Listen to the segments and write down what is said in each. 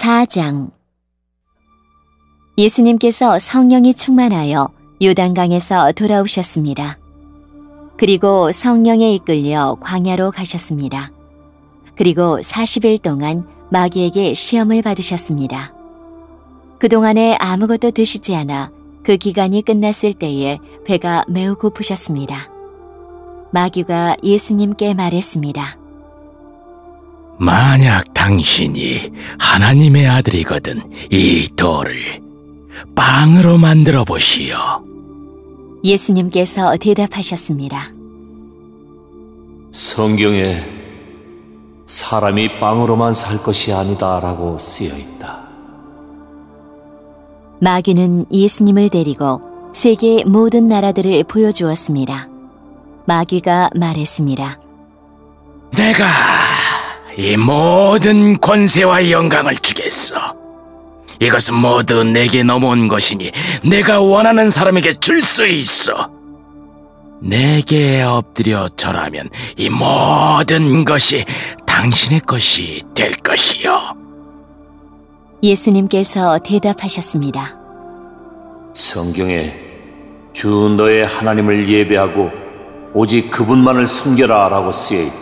4장. 예수님께서 성령이 충만하여 요단강에서 돌아오셨습니다. 그리고 성령에 이끌려 광야로 가셨습니다. 그리고 40일 동안 마귀에게 시험을 받으셨습니다. 그동안에 아무것도 드시지 않아 그 기간이 끝났을 때에 배가 매우 고프셨습니다. 마귀가 예수님께 말했습니다. 만약 당신이 하나님의 아들이거든 이 돌을 빵으로 만들어 보시오. 예수님께서 대답하셨습니다. 성경에 사람이 빵으로만 살 것이 아니다라고 쓰여 있다. 마귀는 예수님을 데리고 세계의 모든 나라들을 보여주었습니다. 마귀가 말했습니다. 내가 이 모든 권세와 영광을 주겠어. 이것은 모두 내게 넘어온 것이니 내가 원하는 사람에게 줄 수 있어. 내게 엎드려 절하면 이 모든 것이 당신의 것이 될 것이요. 예수님께서 대답하셨습니다. 성경에 주 너의 하나님을 예배하고 오직 그분만을 섬겨라 라고 쓰여 있다.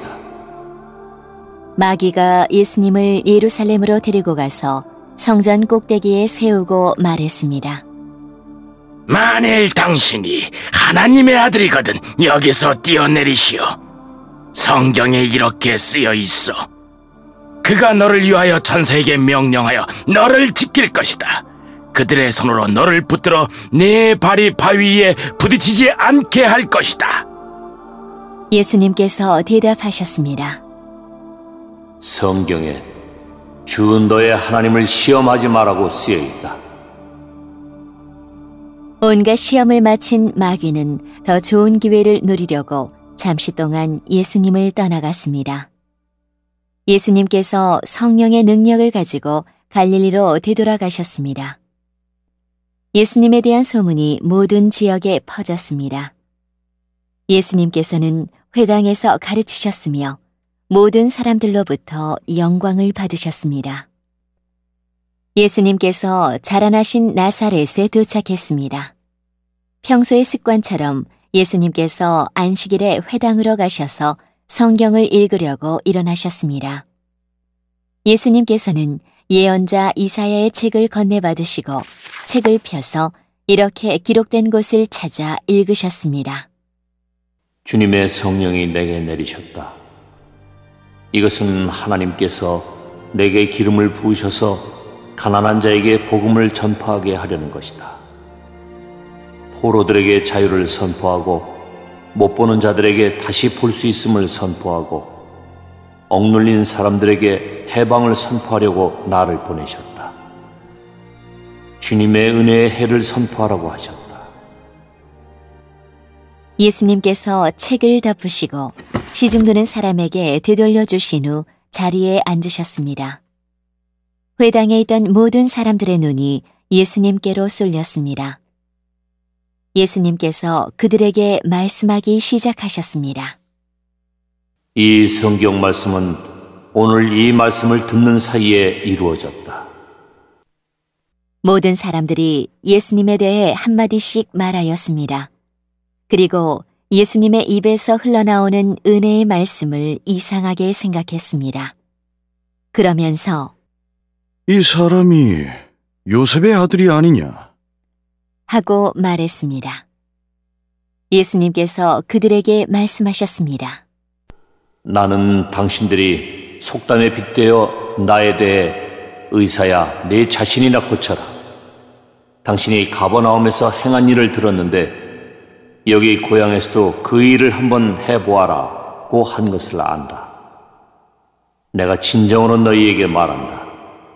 마귀가 예수님을 예루살렘으로 데리고 가서 성전 꼭대기에 세우고 말했습니다. 만일 당신이 하나님의 아들이거든 여기서 뛰어내리시오. 성경에 이렇게 쓰여 있어. 그가 너를 위하여 천사에게 명령하여 너를 지킬 것이다. 그들의 손으로 너를 붙들어 네 발이 바위 위에 부딪히지 않게 할 것이다. 예수님께서 대답하셨습니다. 성경에 주 너의 하나님을 시험하지 마라고 쓰여 있다. 온갖 시험을 마친 마귀는 더 좋은 기회를 누리려고 잠시 동안 예수님을 떠나갔습니다. 예수님께서 성령의 능력을 가지고 갈릴리로 되돌아가셨습니다. 예수님에 대한 소문이 모든 지역에 퍼졌습니다. 예수님께서는 회당에서 가르치셨으며 모든 사람들로부터 영광을 받으셨습니다. 예수님께서 자라나신 나사렛에 도착했습니다. 평소의 습관처럼 예수님께서 안식일에 회당으로 가셔서 성경을 읽으려고 일어나셨습니다. 예수님께서는 예언자 이사야의 책을 건네받으시고 책을 펴서 이렇게 기록된 곳을 찾아 읽으셨습니다. 주님의 성령이 내게 내리셨다. 이것은 하나님께서 내게 기름을 부으셔서 가난한 자에게 복음을 전파하게 하려는 것이다. 포로들에게 자유를 선포하고 못 보는 자들에게 다시 볼 수 있음을 선포하고 억눌린 사람들에게 해방을 선포하려고 나를 보내셨다. 주님의 은혜의 해를 선포하라고 하셨다. 예수님께서 책을 덮으시고 시중드는 사람에게 되돌려 주신 후 자리에 앉으셨습니다. 회당에 있던 모든 사람들의 눈이 예수님께로 쏠렸습니다. 예수님께서 그들에게 말씀하기 시작하셨습니다. 이 성경 말씀은 오늘 이 말씀을 듣는 사이에 이루어졌다. 모든 사람들이 예수님에 대해 한마디씩 말하였습니다. 그리고 예수님의 입에서 흘러나오는 은혜의 말씀을 이상하게 생각했습니다. 그러면서 이 사람이 요셉의 아들이 아니냐? 하고 말했습니다. 예수님께서 그들에게 말씀하셨습니다. 나는 당신들이 속담에 빗대어 나에 대해 의사야 내 자신이나 고쳐라. 당신이 가버나움에서 행한 일을 들었는데 여기 고향에서도 그 일을 한번 해보아라고 한 것을 안다. 내가 진정으로 너희에게 말한다.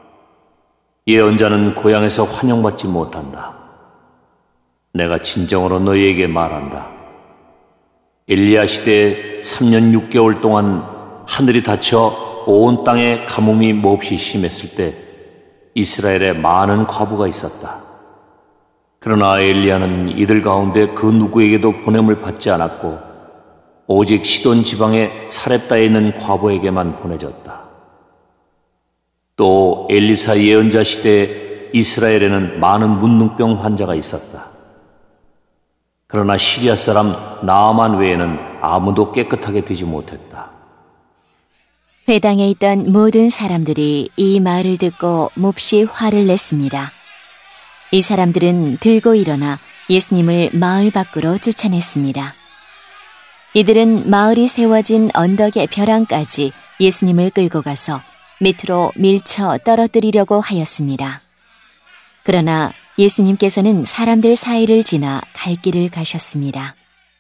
예언자는 고향에서 환영받지 못한다. 내가 진정으로 너희에게 말한다. 엘리야 시대에 3년 6개월 동안 하늘이 닫혀 온 땅에 가뭄이 몹시 심했을 때 이스라엘에 많은 과부가 있었다. 그러나 엘리야는 이들 가운데 그 누구에게도 보냄을 받지 않았고 오직 시돈 지방의 사렙다에 있는 과부에게만 보내졌다. 또 엘리사 예언자 시대에 이스라엘에는 많은 문둥병 환자가 있었다. 그러나 시리아 사람 나아만 외에는 아무도 깨끗하게 되지 못했다. 회당에 있던 모든 사람들이 이 말을 듣고 몹시 화를 냈습니다. 이 사람들은 들고 일어나 예수님을 마을 밖으로 쫓아냈습니다. 이들은 마을이 세워진 언덕의 벼랑까지 예수님을 끌고 가서 밑으로 밀쳐 떨어뜨리려고 하였습니다. 그러나 예수님께서는 사람들 사이를 지나 갈 길을 가셨습니다.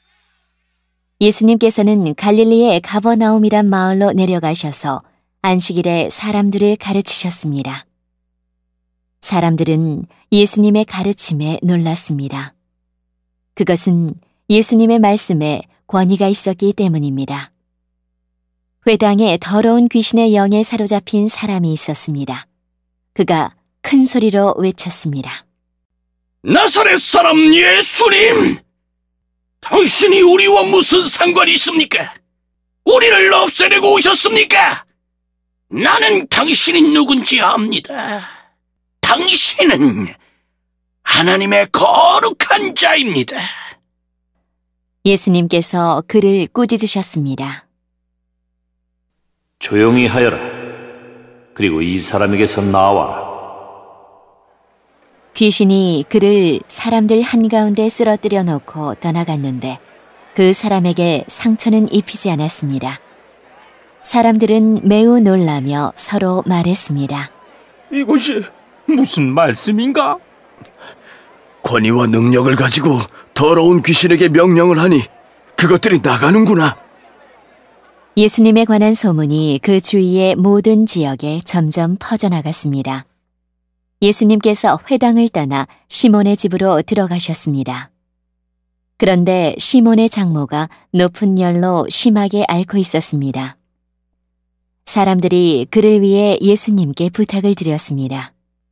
예수님께서는 갈릴리의 가버나움이란 마을로 내려가셔서 안식일에 사람들을 가르치셨습니다. 사람들은 예수님의 가르침에 놀랐습니다. 그것은 예수님의 말씀에 권위가 있었기 때문입니다. 회당에 더러운 귀신의 영에 사로잡힌 사람이 있었습니다. 그가 큰 소리로 외쳤습니다. 나사렛 사람 예수님! 당신이 우리와 무슨 상관이 있습니까? 우리를 없애려고 오셨습니까? 나는 당신이 누군지 압니다. 당신은 하나님의 거룩한 자입니다. 예수님께서 그를 꾸짖으셨습니다. 조용히 하여라. 그리고 이 사람에게서 나와라. 귀신이 그를 사람들 한가운데 쓰러뜨려 놓고 떠나갔는데 그 사람에게 상처는 입히지 않았습니다. 사람들은 매우 놀라며 서로 말했습니다. 이것이 무슨 말씀인가? 권위와 능력을 가지고 더러운 귀신에게 명령을 하니 그것들이 나가는구나. 예수님에 관한 소문이 그 주위의 모든 지역에 점점 퍼져나갔습니다. 예수님께서 회당을 떠나 시몬의 집으로 들어가셨습니다. 그런데 시몬의 장모가 높은 열로 심하게 앓고 있었습니다. 사람들이 그를 위해 예수님께 부탁을 드렸습니다.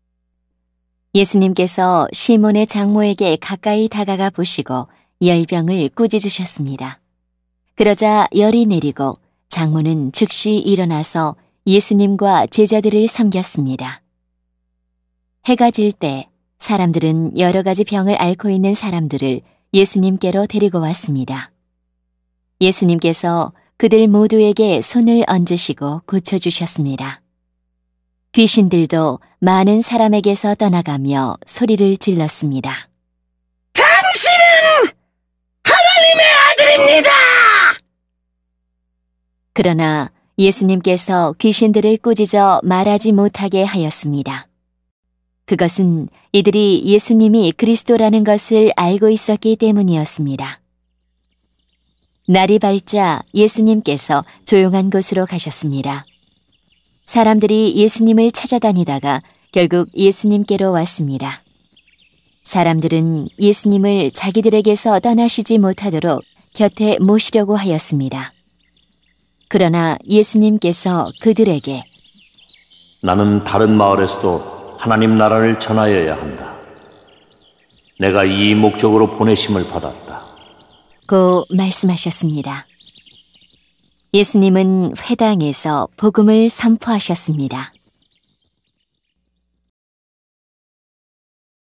예수님께서 시몬의 장모에게 가까이 다가가 보시고 열병을 꾸짖으셨습니다. 그러자 열이 내리고 장모는 즉시 일어나서 예수님과 제자들을 섬겼습니다. 해가 질 때 사람들은 여러 가지 병을 앓고 있는 사람들을 예수님께로 데리고 왔습니다. 예수님께서 그들 모두에게 손을 얹으시고 고쳐주셨습니다. 귀신들도 많은 사람에게서 떠나가며 소리를 질렀습니다. 당신은 하나님의 아들입니다! 그러나 예수님께서 귀신들을 꾸짖어 말하지 못하게 하였습니다. 그것은 이들이 예수님이 그리스도라는 것을 알고 있었기 때문이었습니다. 날이 밝자 예수님께서 조용한 곳으로 가셨습니다. 사람들이 예수님을 찾아다니다가 결국 예수님께로 왔습니다. 사람들은 예수님을 자기들에게서 떠나시지 못하도록 곁에 모시려고 하였습니다. 그러나 예수님께서 그들에게 나는 다른 마을에서도 하나님 나라를 전하여야 한다. 내가 이 목적으로 보내심을 받았다. 고 말씀하셨습니다. 예수님은 회당에서 복음을 선포하셨습니다.